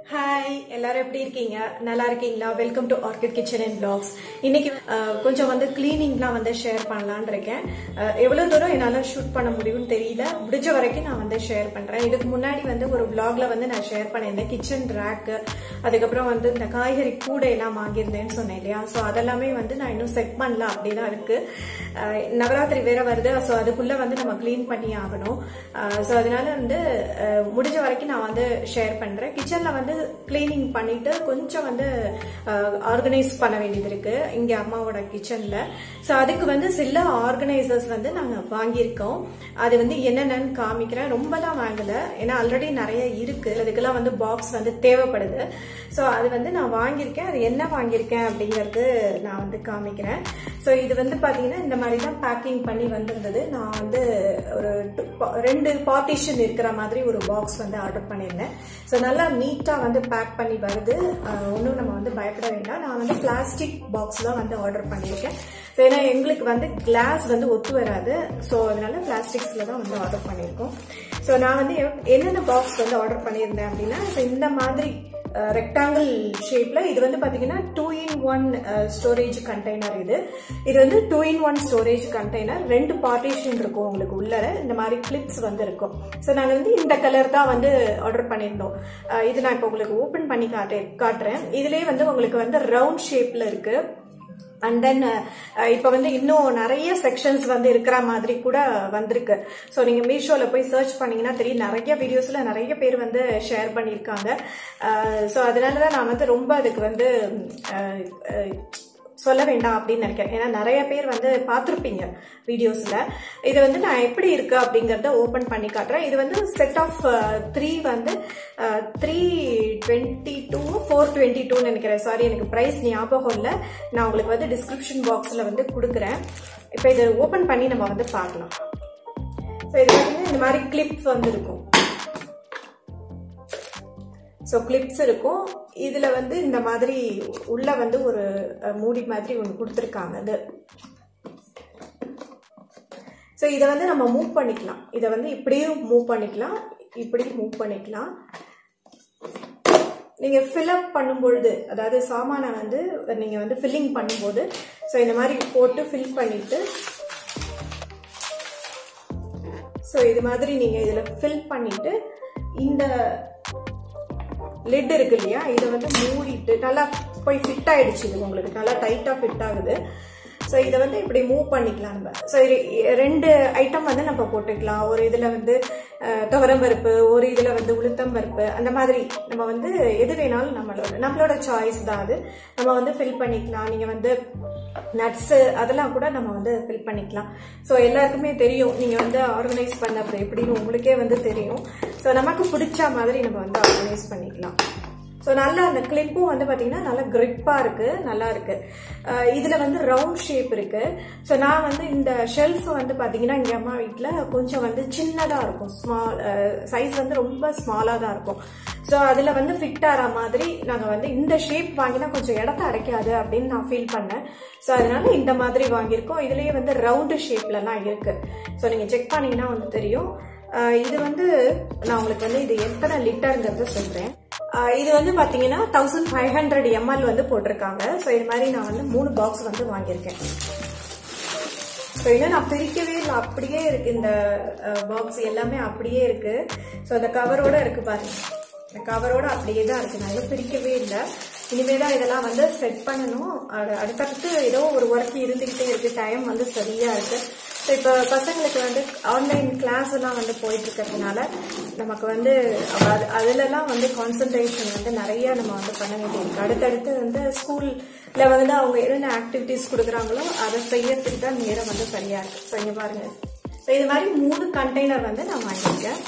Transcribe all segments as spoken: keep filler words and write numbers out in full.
Hi, எல்லாரும் எப்படி இருக்கீங்க? நல்லா இருக்கீங்களா? Welcome to orchid kitchen and vlogs. இன்னைக்கு கொஞ்சம் வந்து கிளீனிங்லாம் வந்து ஷேர் பண்ணலாம்னு இருக்கேன். எவ்வளவு தூரம் என்னால ஷூட் பண்ண முடியும்னு தெரியல. முடிஞ்ச வரைக்கும் நான் வந்து ஷேர் பண்றேன். இதுக்கு முன்னாடி வந்து ஒரு vlogல வந்து நான் ஷேர் பண்ணியிருந்தேன் கிச்சன் ரேக், அதுக்கப்புறம் வந்து இந்த காய்கறி கூடை எல்லாம் வாங்கியிருந்தேன்னு சொன்னேன் இல்லையா? ஸோ அதெல்லாமே வந்து நான் இன்னும் செட் பண்ணல, அப்படிதான் இருக்கு. நவராத்திரி வேற வருது, ஸோ அதுக்குள்ள வந்து நம்ம கிளீன் பண்ணி ஆகணும். ஸோ அதனால வந்து முடிஞ்ச வரைக்கும் நான் வந்து ஷேர் பண்றேன். கிச்சன்ல வந்து கிளீனிங் பண்ணிட்டு கொஞ்சம் வந்து ஆர்கனைஸ் பண்ண வேண்டியது இருக்கு இங்க அம்மாவோட கிச்சன்ல. சோ அதுக்கு வந்து சில ஆர்கனைசர்ஸ் வந்து நாங்க வாங்கியிருக்கோம். அது வந்து என்னென்னு காமிக்கிறேன். ரொம்பலாம் வாங்கல, ஏன்னா ஆல்ரெடி நிறைய இருக்கு. அதுக்கெல்லாம் வந்து பாக்ஸ் வந்து தேவைப்படுது. சோ அது வந்து நான் வாங்கியிருக்கேன். அது என்ன வாங்கியிருக்கேன் அப்படிங்கறது நான் வந்து காமிக்கிறேன். சோ இது வந்து பாத்தீங்கன்னா இந்த மாதிரி தான் பேக்கிங் பண்ணி வந்திருந்தது. நான் வந்து ஒரு ரெண்டு பார்ட்டிஷன் இருக்கிற மாதிரி ஒரு பாக்ஸ் வந்து ஆர்டர் பண்ணியிருந்தேன். ஸோ நல்லா நீட்டா வந்து பேக் பண்ணி வருது. ஒன்றும் நம்ம வந்து பயப்பட வேண்டாம். நான் வந்து பிளாஸ்டிக் பாக்ஸ் தான் வந்து ஆர்டர் பண்ணியிருக்கேன். ஏன்னா எங்களுக்கு வந்து கிளாஸ் வந்து ஒத்து வராது. ஸோ அதனால பிளாஸ்டிக்ஸ்ல தான் வந்து ஆர்டர் பண்ணியிருக்கோம். ஸோ நான் வந்து என்னென்ன பாக்ஸ் வந்து ஆர்டர் பண்ணியிருந்தேன் அப்படின்னா, இந்த மாதிரி ரெக்டாங்கிள் ஷேப்ல இது வந்து பாத்தீங்கன்னா two in one storage container. இது இது வந்து two in one storage container. ரெண்டு பார்ட்டிஷன் இருக்கும் உங்களுக்கு உள்ளர. இந்த மாதிரி கிளிப்ஸ் வந்து இருக்கும். ஸோ நாங்க வந்து இந்த கலர் தான் வந்து ஆர்டர் பண்ணியிருந்தோம். இது நான் இப்போ உங்களுக்கு ஓபன் பண்ணி காட்டு காட்டுறேன். இதுலயே வந்து உங்களுக்கு வந்து ரவுண்ட் ஷேப்ல இருக்கு. அண்ட் தென் இப்ப வந்து இன்னும் நிறைய செக்ஷன்ஸ் வந்து இருக்கிற மாதிரி கூட வந்திருக்கு. ஸோ நீங்க மீஷோல போய் சர்ச் பண்ணீங்கன்னா தெரியும், நிறைய வீடியோஸ்ல நிறைய பேர் வந்து ஷேர் பண்ணியிருக்காங்க. ஸோ அதனாலதான் நான் வந்து ரொம்ப அதுக்கு வந்து சொல்ல வேண்டாம் அப்படின்னு நினைக்கிறேன். ஏன்னா நிறைய பேர் வந்து பார்த்துருப்பீங்க வீடியோஸ்ல. இது வந்து நான் எப்படி இருக்கு அப்படிங்கறத ஓபன் பண்ணி காட்டுறேன். இது வந்து செட் ஆஃப் த்ரீ வந்து three twenty two four twenty two நினைக்கிறேன். சாரி, எனக்கு பிரைஸ் ஞாபகம் இல்லை. நான் உங்களுக்கு வந்து டிஸ்கிரிப்ஷன் பாக்ஸ்ல வந்து கொடுக்குறேன். இப்போ இதை ஓபன் பண்ணி நம்ம வந்து பார்க்கலாம். ஸோ இது வந்து இந்த மாதிரி கிளிப்ஸ் வந்து இருக்கும். ஸோ கிளிப்ஸ் இருக்கும். இதுல வந்து இந்த மாதிரி உள்ள வந்து ஒரு மூடி மாதிரி ஒன்று கொடுத்துருக்காங்க. இது ஸோ இதை வந்து நம்ம மூவ் பண்ணிக்கலாம். இதை வந்து இப்படியும் மூவ் பண்ணிக்கலாம், இப்படியும் மூவ் பண்ணிக்கலாம். நீங்க ஃபில்அப் பண்ணும்பொழுது, அதாவது சாமானை வந்து நீங்க வந்து ஃபில்லிங் பண்ணும்போது, ஸோ இந்த மாதிரி போட்டு ஃபில் பண்ணிட்டு, ஸோ இது மாதிரி நீங்க இதுல ஃபில் பண்ணிட்டு இந்த லிட் இருக்கு இல்லையா, இதை வந்து மூடிட்டு நல்லா போய் ஃபிட் ஆயிடுச்சு. இது உங்களுக்கு நல்லா டைட்டா ஃபிட் ஆகுது. ஸோ இதை வந்து இப்படி மூவ் பண்ணிக்கலாம் நம்ம. ஸோ ரெண்டு ஐட்டம் வந்து நம்ம போட்டுக்கலாம். ஒரு இதுல வந்து துவரம் பருப்பு, ஒரு இதுல வந்து உளுத்தம் பருப்பு, அந்த மாதிரி நம்ம வந்து எது வேணாலும் நம்மளோட நம்மளோட சாய்ஸ் தான் அது. நம்ம வந்து ஃபில் பண்ணிக்கலாம். நீங்க வந்து நட்ஸ் அதெல்லாம் கூட நம்ம வந்து ஃபில் பண்ணிக்கலாம். ஸோ எல்லாருக்குமே தெரியும், நீங்க வந்து ஆர்கனைஸ் பண்ண எப்படின்னு உங்களுக்கே வந்து தெரியும். ஸோ நமக்கு பிடிச்ச மாதிரி நம்ம வந்து ஆர்கனைஸ் பண்ணிக்கலாம். ஸோ நல்லா அந்த கிளிப்பும் வந்து பாத்தீங்கன்னா நல்லா கிரிப்பா இருக்கு, நல்லா இருக்கு. இதுல வந்து ரவுண்ட் ஷேப் இருக்கு. ஸோ நான் வந்து இந்த ஷெல்ஃப் வந்து பாத்தீங்கன்னா இங்க அம்மா வீட்டுல கொஞ்சம் வந்து சின்னதா இருக்கும். ஸ்மால் சைஸ் வந்து ரொம்ப ஸ்மாலா தான் இருக்கும். ஸோ அதுல வந்து ஃபிட் ஆகிற மாதிரி நாங்க வந்து இந்த ஷேப் வாங்கினா கொஞ்சம் இடத்த அடைக்காது அப்படின்னு நான் ஃபீல் பண்ணேன். ஸோ அதனால இந்த மாதிரி வாங்கியிருக்கோம். இதுலயே வந்து ரவுண்டு ஷேப்ல எல்லாம் இருக்கு. ஸோ நீங்க செக் பண்ணீங்கன்னா வந்து தெரியும். இது வந்து நான் உங்களுக்கு வந்து இது எத்தனை லிட்டர்ங்கிறத சொல்றேன். இது வந்து பாத்தீங்கன்னா தௌசண்ட் ஃபைவ் ஹண்ட்ரட் எம்எல் வந்து போட்டிருக்காங்க. ஸோ இது மாதிரி நான் வந்து மூணு பாக்ஸ் வந்து வாங்கியிருக்கேன். ஸோ இன்னும் நான் பிரிக்கவே இல்லை, அப்படியே இருக்கு. இந்த பாக்ஸ் எல்லாமே அப்படியே இருக்கு. ஸோ அந்த கவரோட இருக்கு பாருங்க, இந்த கவரோட அப்படியே தான் இருக்கு. நான் எதுவும் பிரிக்கவே இல்லை. இனிமேதான் இதெல்லாம் வந்து செட் பண்ணணும். அடுத்தடுத்து ஏதோ ஒரு ஒர்க் இருந்துகிட்டே இருக்கு. டைம் வந்து சரியா இருக்கு. ஸோ இப்போ பசங்களுக்கு வந்து ஆன்லைன் கிளாஸ் எல்லாம் வந்து போயிட்டு இருக்கிறதுனால நமக்கு வந்து அதுலலாம் வந்து கான்சன்ட்ரேஷன் வந்து நிறைய நம்ம வந்து பண்ண வேண்டியிருக்கு. அடுத்தடுத்து வந்து ஸ்கூல்ல வந்து அவங்க என்னென்ன ஆக்டிவிட்டிஸ் கொடுக்குறாங்களோ அதை செய்யறதுக்கு தான் நேரம் வந்து சரியா இருக்கு. ஸோ இங்க பாருங்க. ஸோ இது மாதிரி மூணு கண்டெய்னர் வந்து நான் வாங்கியிருக்கேன்.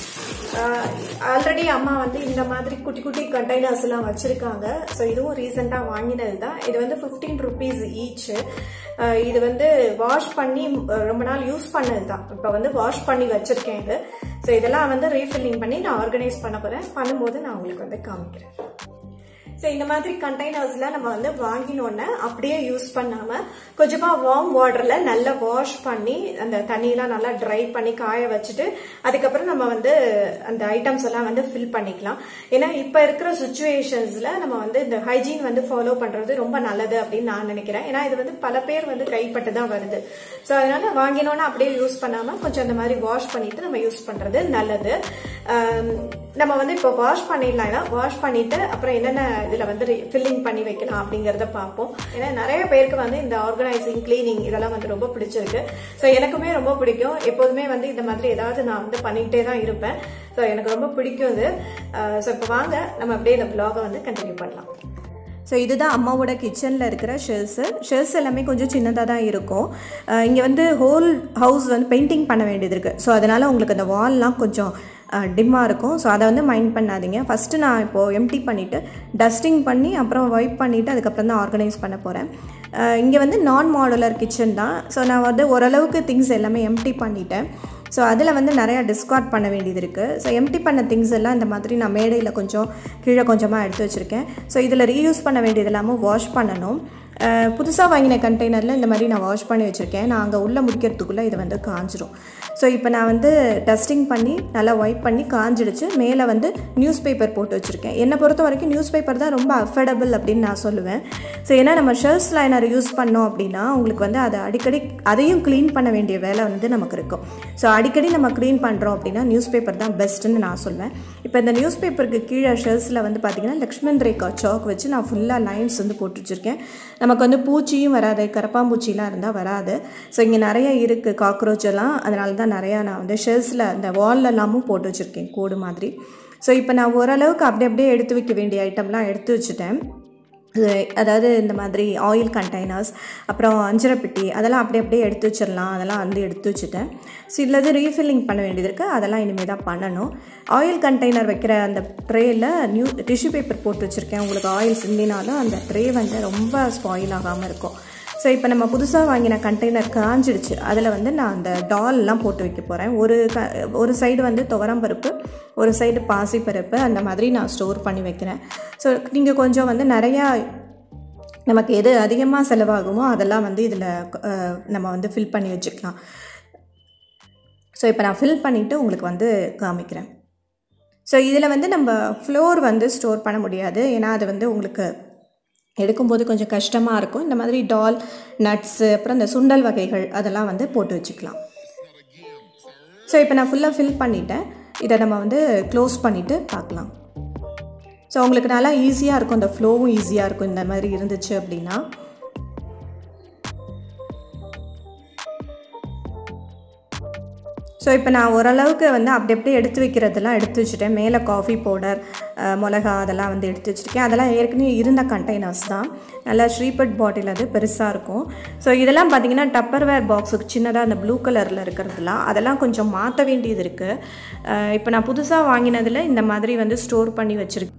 ஆல்ரெடி அம்மா வந்து இந்த மாதிரி குட்டி குட்டி கண்டெய்னர்ஸ் எல்லாம் வச்சிருக்காங்க. ஸோ இதுவும் ரீசெண்டா வாங்கினது தான். இது வந்து பிப்டீன் ருபீஸ் ஈச். இது வந்து வாஷ் பண்ணி ரொம்ப நாள் யூஸ் பண்ணது தான். இப்போ வந்து வாஷ் பண்ணி வச்சிருக்கேன் இது. ஸோ இதெல்லாம் வந்து ரீஃபில்லிங் பண்ணி நான் ஆர்கனைஸ் பண்ண போறேன். பண்ணும்போது நான் உங்களுக்கு வந்து காமிக்கிறேன். ஸோ இந்த மாதிரி கண்டெய்னர்ஸ்ல நம்ம வந்து வாங்கினோன்னே அப்படியே யூஸ் பண்ணாம கொஞ்சமா வார்ம் வாட்டர்ல நல்லா வாஷ் பண்ணி அந்த தண்ணியெல்லாம் நல்லா ட்ரை பண்ணி காய வச்சுட்டு அதுக்கப்புறம் நம்ம வந்து அந்த ஐட்டம்ஸ் எல்லாம் வந்து ஃபில் பண்ணிக்கலாம். ஏன்னா இப்ப இருக்கிற சுச்சுவேஷன்ஸ்ல நம்ம வந்து இந்த ஹைஜீன் வந்து ஃபாலோ பண்றது ரொம்ப நல்லது அப்படின்னு நான் நினைக்கிறேன். ஏன்னா இது வந்து பல பேர் வந்து கைப்பட்டு தான் வருது. ஸோ அதனால வாங்கினோன்னா அப்படியே யூஸ் பண்ணாம கொஞ்சம் அந்த மாதிரி வாஷ் பண்ணிட்டு நம்ம யூஸ் பண்றது நல்லது. நம்ம வந்து இப்போ வாஷ் பண்ணிடலாம். வாஷ் பண்ணிட்டு அப்புறம் என்னென்ன இதுல வந்து ஃபில்லிங் பண்ணி வைக்கலாம் அப்படிங்கறத பார்ப்போம். ஏன்னா நிறைய பேருக்கு வந்து இந்த ஆர்கனைசிங் கிளீனிங் இதெல்லாம் வந்து ரொம்ப பிடிச்சிருக்கு. ஸோ எனக்குமே ரொம்ப பிடிக்கும். எப்போதுமே வந்து இந்த மாதிரி ஏதாவது நான் வந்து பண்ணிக்கிட்டே தான் இருப்பேன். ஸோ எனக்கு ரொம்ப பிடிக்கும் இது. ஸோ இப்போ வாங்க நம்ம அப்படியே இந்த vlog-ஐ வந்து கண்டினியூ பண்ணலாம். ஸோ இதுதான் அம்மாவோட கிச்சனில் இருக்கிற ஷெல்ஸு. ஷெல்ஸ் எல்லாமே கொஞ்சம் சின்னதாக தான் இருக்கும். இங்கே வந்து ஹோல் ஹவுஸ் வந்து பெயிண்டிங் பண்ண வேண்டியது இருக்குது. ஸோ அதனால் உங்களுக்கு அந்த வால்லாம் கொஞ்சம் டிம்மாக இருக்கும். ஸோ அதை வந்து மைண்ட் பண்ணாதீங்க. ஃபஸ்ட்டு நான் இப்போது எம்டி பண்ணிவிட்டு டஸ்டிங் பண்ணி அப்புறம் வைப் பண்ணிவிட்டு அதுக்கப்புறம் தான் ஆர்கனைஸ் பண்ண போகிறேன். இங்கே வந்து நான் மாடுலர் கிச்சன் தான். ஸோ நான் வந்து ஓரளவுக்கு திங்ஸ் எல்லாமே எம்டி பண்ணிட்டேன். ஸோ அதில் வந்து நிறையா டிஸ்கார்ட் பண்ண வேண்டியது இருக்குது. ஸோ எம்டி பண்ண திங்ஸ் எல்லாம் இந்த மாதிரி நான் மேடையில் கொஞ்சம் கீழே கொஞ்சமாக எடுத்து வச்சுருக்கேன். ஸோ இதில் ரீயூஸ் பண்ண வேண்டியது எல்லாமும் வாஷ் பண்ணணும். புதுசாக வாங்கின கண்டெய்னரில் இந்த மாதிரி நான் வாஷ் பண்ணி வச்சுருக்கேன். நான் அங்கே உள்ளே முடிக்கிறதுக்குள்ளே இது வந்து காஞ்சிரும். ஸோ இப்போ நான் வந்து டஸ்டிங் பண்ணி நல்லா வைப் பண்ணி காஞ்சிடுச்சு. மேலே வந்து நியூஸ் பேப்பர் போட்டு வச்சுருக்கேன். என்னை பொறுத்த வரைக்கும் நியூஸ் பேப்பர் தான் ரொம்ப அஃபோர்டபுள் அப்படின்னு நான் சொல்லுவேன். ஸோ ஏன்னா நம்ம ஷெல்ஃப் லைனர் யூஸ் பண்ணோம் அப்படின்னா உங்களுக்கு வந்து அதை அடிக்கடி அதையும் க்ளீன் பண்ண வேண்டிய வேலை வந்து நமக்கு இருக்கும். ஸோ அடிக்கடி நம்ம க்ளீன் பண்ணுறோம் அப்படின்னா நியூஸ் பேப்பர் தான் பெஸ்ட்டுன்னு நான் சொல்வேன். இப்போ இந்த நியூஸ் பேப்பருக்கு கீழே ஷெல்ஃபில் வந்து பார்த்திங்கன்னா லக்ஷ்மண் ரேகா சாக் வச்சு நான் ஃபுல்லாக லைன்ஸ் வந்து போட்டு வச்சுருக்கேன். நமக்கு வந்து பூச்சியும் வராது, கரப்பாம்பூச்சிலாம் இருந்தால் வராது. ஸோ இங்கே நிறைய இருக்குது காக்ரோச் எல்லாம். அதனால தான் நிறையா நான் வந்து ஷெல்ஸில் அந்த வால்லெல்லாமும் போட்டு வச்சுருக்கேன் கோடு மாதிரி. ஸோ இப்போ நான் ஓரளவுக்கு அப்படி அப்படியே எடுத்து வைக்க வேண்டிய ஐட்டம்லாம் எடுத்து வச்சுட்டேன். அதாவது இந்த மாதிரி ஆயில் கண்டெய்னர்ஸ் அப்புறம் அஞ்சரை பெட்டி அதெல்லாம் அப்படி அப்படியே எடுத்து வச்சிடலாம். அதெல்லாம் வந்து எடுத்து வச்சுட்டேன். ஸோ இதில் இது ரீஃபில்லிங் பண்ண வேண்டியது இருக்குது. அதெல்லாம் இனிமேல் தான் பண்ணணும். ஆயில் கண்டெய்னர் வைக்கிற அந்த ட்ரேயில் நியூ டிஷ்யூ பேப்பர் போட்டு வச்சுருக்கேன். உங்களுக்கு ஆயில் சிந்தினாலும் அந்த ட்ரே வந்து ரொம்ப ஸ்பாயில் ஆகாமல் இருக்கும். ஸோ இப்போ நம்ம புதுசாக வாங்கின கண்டெய்னர் காஞ்சிடுச்சு. அதில் வந்து நான் அந்த டால்லாம் போட்டு வைக்க போகிறேன். ஒரு க ஒரு சைடு வந்து துவரம்பருப்பு, ஒரு சைடு பாசிப்பருப்பு அந்த மாதிரி நான் ஸ்டோர் பண்ணி வைக்கிறேன். ஸோ நீங்கள் கொஞ்சம் வந்து நிறையா நமக்கு எது அதிகமாக செலவாகுமோ அதெல்லாம் வந்து இதில் நம்ம வந்து ஃபில் பண்ணி வச்சுக்கலாம். ஸோ இப்போ நான் ஃபில் பண்ணிவிட்டு உங்களுக்கு வந்து காமிக்கிறேன். ஸோ இதில் வந்து நம்ம ஃப்ளோர் வந்து ஸ்டோர் பண்ண முடியாது. ஏன்னா அது வந்து உங்களுக்கு எடுக்கும்போது கொஞ்சம் கஷ்டமாக இருக்கும். இந்த மாதிரி டால், நட்ஸு அப்புறம் இந்த சுண்டல் வகைகள் அதெல்லாம் வந்து போட்டு வச்சுக்கலாம். ஸோ இப்போ நான் ஃபுல்லாக ஃபில் பண்ணிவிட்டேன். இதை நம்ம வந்து க்ளோஸ் பண்ணிவிட்டு பார்க்கலாம். ஸோ உங்களுக்கு நல்லா ஈஸியாக இருக்கும். இந்த ஃப்ளோவும் ஈஸியாக இருக்கும் இந்த மாதிரி இருந்துச்சு அப்படின்னா. ஸோ இப்போ நான் ஓரளவுக்கு வந்து அப்படி அப்படியே எடுத்து வைக்கிறதெல்லாம் எடுத்து வச்சுட்டேன். மேலே காஃபி பவுடர், மிளகா அதெல்லாம் வந்து எடுத்து வச்சுருக்கேன். அதெல்லாம் ஏற்கனவே இருந்த கண்டெய்னர்ஸ் தான். நல்லா ஸ்ரீபட் பாட்டில் அது பெருசாக இருக்கும். ஸோ இதெல்லாம் பார்த்திங்கன்னா டப்பர்வேர் பாக்ஸுக்கு சின்னதாக அந்த ப்ளூ கலரில் இருக்கிறதுலாம் அதெல்லாம் கொஞ்சம் மாற்ற வேண்டியது இருக்குது. இப்போ நான் புதுசாக வாங்கினதில் இந்த மாதிரி வந்து ஸ்டோர் பண்ணி வச்சுருக்கேன்.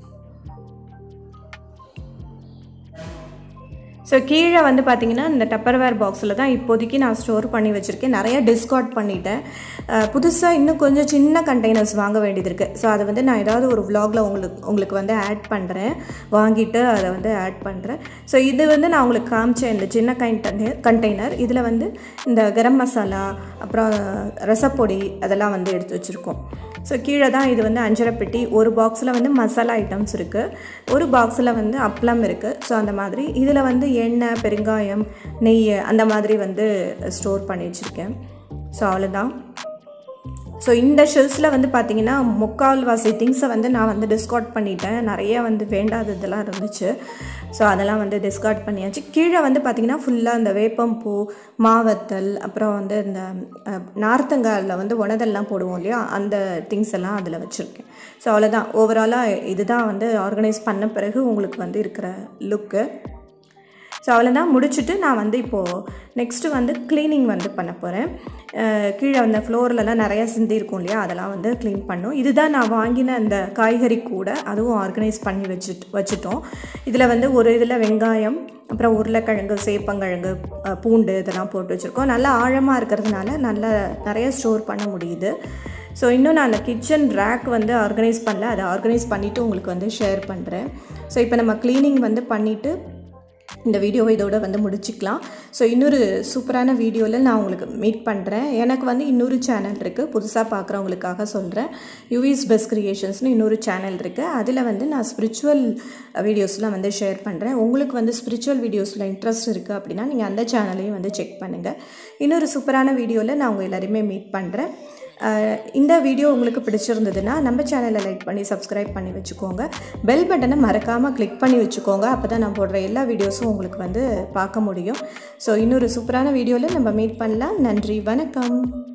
ஸோ கீழே வந்து பார்த்திங்கன்னா இந்த டப்பர்வேர் பாக்ஸில் தான் இப்போதைக்கு நான் ஸ்டோர் பண்ணி வச்சுருக்கேன். நிறையா டிஸ்கார்ட் பண்ணிட்டேன். புதுசாக இன்னும் கொஞ்சம் சின்ன கண்டெய்னர்ஸ் வாங்க வேண்டியது இருக்குது. ஸோ அதை வந்து நான் ஏதாவது ஒரு vlogல உங்களுக்கு உங்களுக்கு வந்து ஆட் பண்ணுறேன். வாங்கிட்டு அதை வந்து ஆட் பண்ணுறேன். ஸோ இது வந்து நான் உங்களுக்கு காமிச்சேன் இந்த சின்ன கண்டெய்னர் கண்டெய்னர் இதில் வந்து இந்த கரம் மசாலா அப்புறம் ரசப்பொடி அதெல்லாம் வந்து எடுத்து வச்சுருக்கோம். ஸோ கீழே தான் இது வந்து அஞ்சரை பெட்டி. ஒரு பாக்ஸில் வந்து மசாலா ஐட்டம்ஸ் இருக்குது, ஒரு பாக்ஸில் வந்து அப்பளம் இருக்குது. ஸோ அந்த மாதிரி இதில் வந்து எண்ணெய், பெருங்காயம், நெய் அந்த மாதிரி வந்து ஸ்டோர் பண்ணி வச்சுருக்கேன். ஸோ அவ்வளோதான். ஸோ இந்த ஷெல்ஸில் வந்து பார்த்திங்கன்னா முக்கால்வாசி திங்ஸை வந்து நான் வந்து டிஸ்கார்ட் பண்ணிட்டேன். நிறைய வந்து வேண்டாததெல்லாம் இருந்துச்சு. ஸோ அதெல்லாம் வந்து டிஸ்கார்ட் பண்ணியாச்சு. கீழே வந்து பார்த்திங்கன்னா ஃபுல்லாக இந்த வேப்பம்பூ, மாவத்தல் அப்புறம் வந்து இந்த நார்த்தங்காயில் வந்து உணதெல்லாம் போடுவோம் இல்லையா, அந்த திங்ஸ் எல்லாம் அதில் வச்சுருக்கேன். ஸோ அவ்வளோதான். ஓவராலாக இதுதான் வந்து ஆர்கனைஸ் பண்ண பிறகு உங்களுக்கு வந்து இருக்கிற லுக்கு. ஸோ அவ்வளோதான். முடிச்சுட்டு நான் வந்து இப்போது நெக்ஸ்ட்டு வந்து க்ளீனிங் வந்து பண்ண போகிறேன். கீழே அந்த ஃப்ளோர்லலாம் நிறையா சிந்தி இருக்கும் இல்லையா, அதெல்லாம் வந்து க்ளீன் பண்ணும். இதுதான் நான் வாங்கின அந்த காய்கறி கூட, அதுவும் ஆர்கனைஸ் பண்ணி வச்சுட்டு வச்சுட்டோம். இதில் வந்து ஒரு இதில் வெங்காயம், அப்புறம் உருளைக்கிழங்கு, சேப்பங்கிழங்கு, பூண்டு இதெல்லாம் போட்டு வச்சுருக்கோம். நல்லா ஆழமாக இருக்கிறதுனால நல்லா நிறைய ஸ்டோர் பண்ண முடியுது. ஸோ இன்னும் நான் அந்த கிச்சன் ரேக் வந்து ஆர்கனைஸ் பண்ணல, அதை ஆர்கனைஸ் பண்ணிவிட்டு உங்களுக்கு வந்து ஷேர் பண்ணுறேன். ஸோ இப்போ நம்ம க்ளீனிங் வந்து பண்ணிவிட்டு இந்த வீடியோவை இதோட வந்து முடிச்சுக்கலாம். ஸோ இன்னொரு சூப்பரான வீடியோவில் நான் உங்களுக்கு மீட் பண்ணுறேன். எனக்கு வந்து இன்னொரு சேனல் இருக்குது, புதுசாக பார்க்குறவங்களுக்காக சொல்கிறேன். யூவிஸ் பெஸ்ட் கிரியேஷன்ஸ்னு இன்னொரு சேனல் இருக்குது. அதில் வந்து நான் ஸ்பிரிச்சுவல் வீடியோஸ்லாம் வந்து ஷேர் பண்ணுறேன். உங்களுக்கு வந்து ஸ்பிரிச்சுவல் வீடியோஸில் இன்ட்ரெஸ்ட் இருக்குது அப்படின்னா நீங்கள் அந்த சேனலையும் வந்து செக் பண்ணுங்கள். இன்னொரு சூப்பரான வீடியோவில் நான் உங்கள் எல்லாரையுமே மீட் பண்ணுறேன். இந்த வீடியோ உங்களுக்கு பிடிச்சிருந்ததுன்னா நம்ம சேனலை லைக் பண்ணி சப்ஸ்கிரைப் பண்ணி வச்சுக்கோங்க. பெல் பட்டனை மறக்காமல் கிளிக் பண்ணி வச்சுக்கோங்க. அப்போ தான் நான் போடுற எல்லா வீடியோஸும் உங்களுக்கு வந்து பார்க்க முடியும். ஸோ இன்னொரு சூப்பரான வீடியோவில் நம்ம மீட் பண்ணலாம். நன்றி, வணக்கம்.